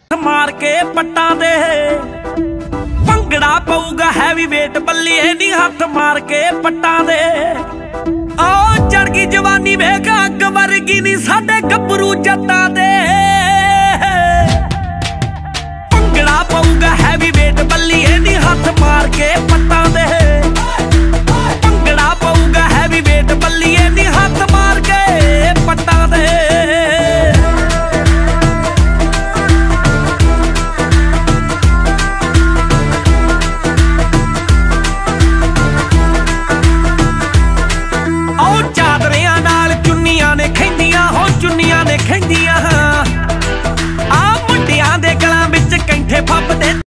ਮਾਰ ਕੇ ਪੱਟਾਂ ਦੇ ਭੰਗੜਾ ਪਊਗਾ ਹੈਵੀ ਵੇਟ ਬੱਲੀਏ ਨੀ ਹੱਥ ਮਾਰ ਕੇ ਪੱਟਾਂ ਦੇ। ਓ ਚੜ ਗਈ ਜਵਾਨੀ ਵੇਖ ਅੱਗ ਵਰਗੀ ਨੀ ਸਾਡੇ ਗੱਭਰੂ ਜੱਟਾਂ ਦੇ। ਭੰਗੜਾ ਪਊਗਾ ਹੈਵੀ ਵੇਟ ਬੱਲੀਏ ਨੀ ਹੱਥ ਮਾਰ ਕੇ ਪੱਟਾਂ ਦੇ।